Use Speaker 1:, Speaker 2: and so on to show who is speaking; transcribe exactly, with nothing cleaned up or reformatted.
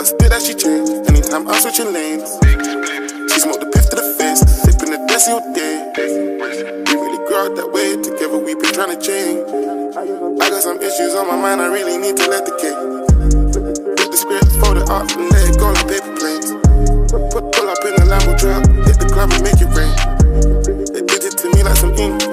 Speaker 1: I spit that she changed. Anytime I'm switching lanes, she smoked the piff to the face, sipping the desi all day. We really grew out that way, together we been trying to change. I got some issues on my mind, I really need to let the cake. Flip the script, fold it up and let it go like paper planes. Put, pull up in the Lambo truck, hit the club and make it rain. They did it to me like some ink.